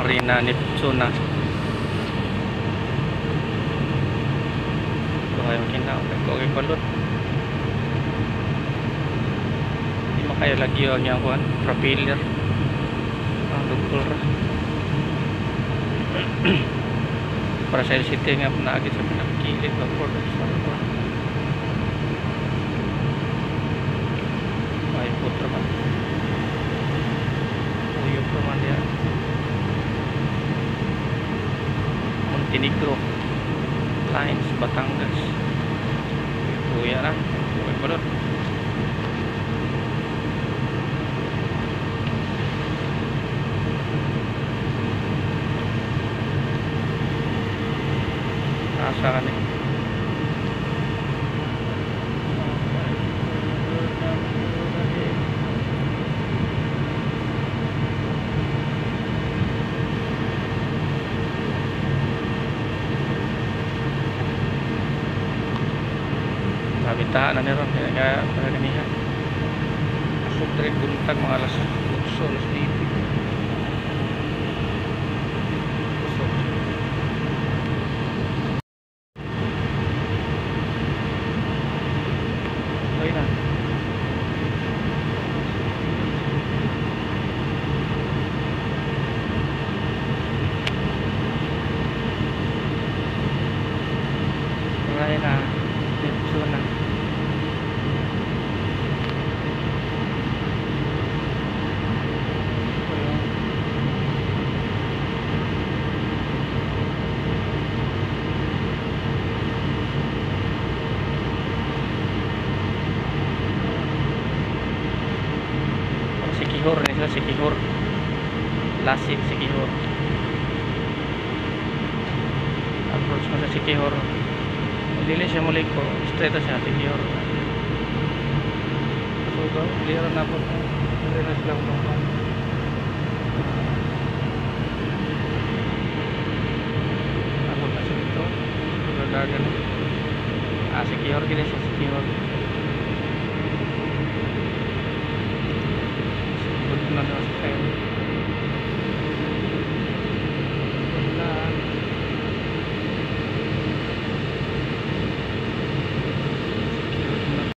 Marina Neptuna. Buhay mo kinaw. Kaya balot. Hindi mo kaya lagi yung yung kuhan. Propeller. Ang dugol ra. Para sa city nga naagit sa pinakilid. Bapor. Ay putra man. Uyok naman yan. Montenegro Lines, Batangas. Kuya na. Kuya balot. Asa ka ni? Nabitaan na niron kaya ganihan. Ako direct buntag mga alas 8, alas 9. Okay na. Okay na. Dito na. Sikihor ni sila, Sikihor. Lasik Sikihor. Approach mo sa Sikihor. Dili siya muli ko, straight siya Sikihor. So go, clear na po. Clear na sila kung ako na siya dito. Gagagan. Sikihor gini siya, Sikihor. Good na daw sa